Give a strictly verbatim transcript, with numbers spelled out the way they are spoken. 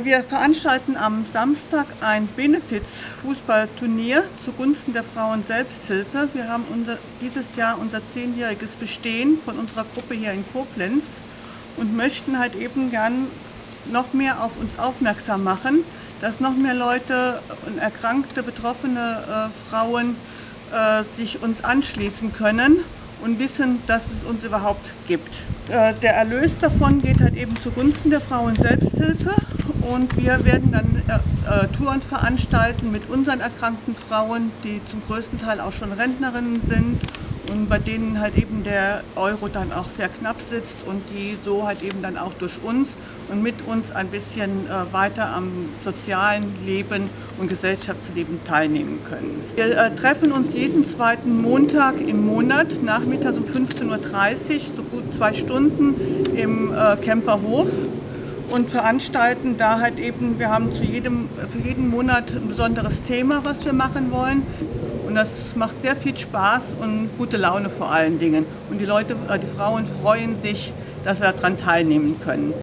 Wir veranstalten am Samstag ein Benefiz-Fußballturnier zugunsten der Frauen-Selbsthilfe. Wir haben unser, dieses Jahr unser zehnjähriges Bestehen von unserer Gruppe hier in Koblenz und möchten halt eben gern noch mehr auf uns aufmerksam machen, dass noch mehr Leute und erkrankte, betroffene äh, Frauen äh, sich uns anschließen können und wissen, dass es uns überhaupt gibt. Äh, der Erlös davon geht halt eben zugunsten der Frauen-Selbsthilfe und wir werden dann äh, äh, Touren veranstalten mit unseren erkrankten Frauen, die zum größten Teil auch schon Rentnerinnen sind und bei denen halt eben der Euro dann auch sehr knapp sitzt und die so halt eben dann auch durch uns und mit uns ein bisschen äh, weiter am sozialen Leben und Gesellschaftsleben teilnehmen können. Wir äh, treffen uns jeden zweiten Montag im Monat, nachmittags um fünfzehn Uhr dreißig, so gut zwei Stunden im äh, Kemperhof und veranstalten da halt eben, wir haben zu jedem, für jeden Monat ein besonderes Thema, was wir machen wollen. Und das macht sehr viel Spaß und gute Laune vor allen Dingen. Und die Leute, die Frauen freuen sich, dass sie daran teilnehmen können.